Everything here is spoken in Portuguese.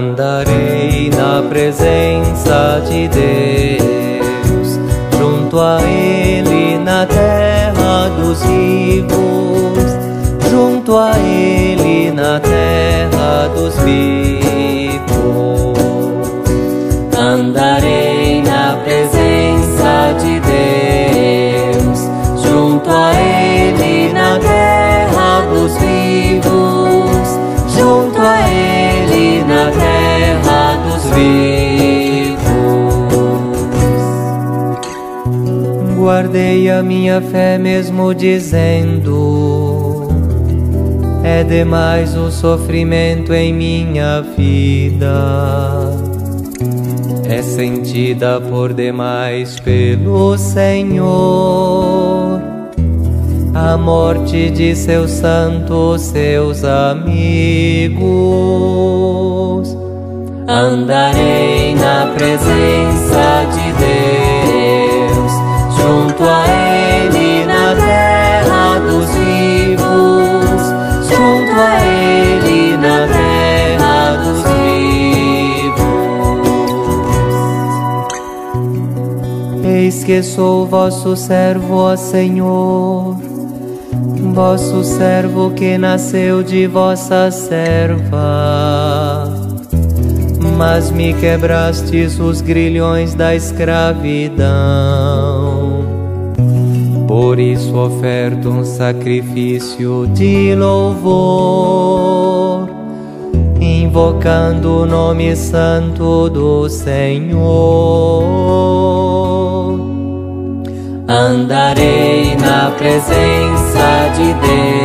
Andarei na presença de Deus, junto a Ele na terra dos vivos, junto a Ele na terra dos vivos. Andarei na presença de Deus, junto a Ele na terra dos vivos, junto a Ele na terra dos vivos. Guardei a minha fé mesmo dizendo: é demais o sofrimento em minha vida, é sentida por demais pelo Senhor a morte de seus santos, seus amigos. Andarei na presença de Deus, junto a Ele na terra dos vivos, junto a Ele na terra dos vivos. Eis que sou vosso servo, ó Senhor, vosso servo que nasceu de vossa serva, mas me quebrastes os grilhões da escravidão. Por isso oferto um sacrifício de louvor, invocando o nome santo do Senhor. Andarei na presença de Deus,